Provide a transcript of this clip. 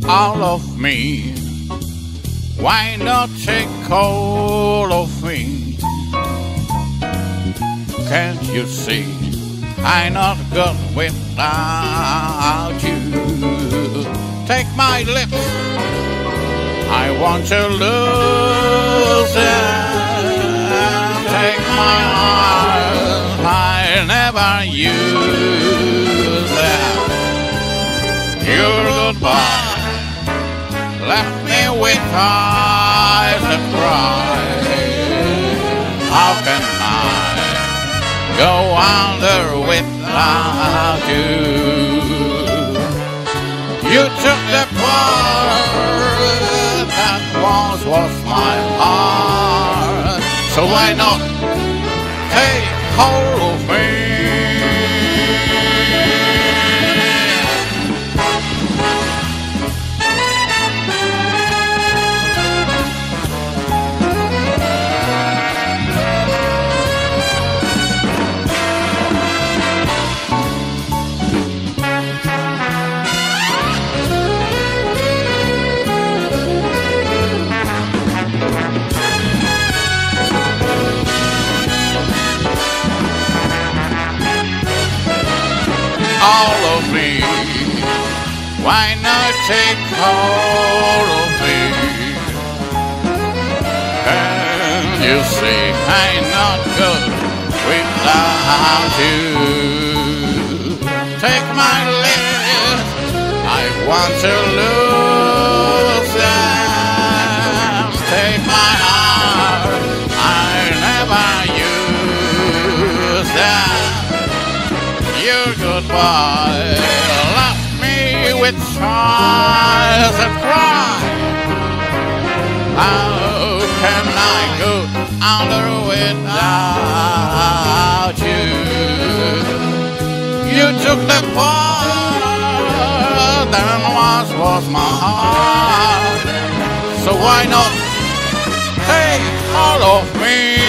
all of me. Why not take all of me? Can't you see I'm not good without you? Take my lips, I want to lose them. Take my arms, I never use them. Your goodbye left me with eyes that cry. How can I go under without you? You took the part that once was my heart, so why not take hold of me? All of me, why not take hold of me? Can't you see I'm not good without you? Take my lips, I want to lose them. Take my heart, I never use them. Your goodbye left me with eyes that cry. How can I go under without you? You took the part that once was my heart, so why not take all of me?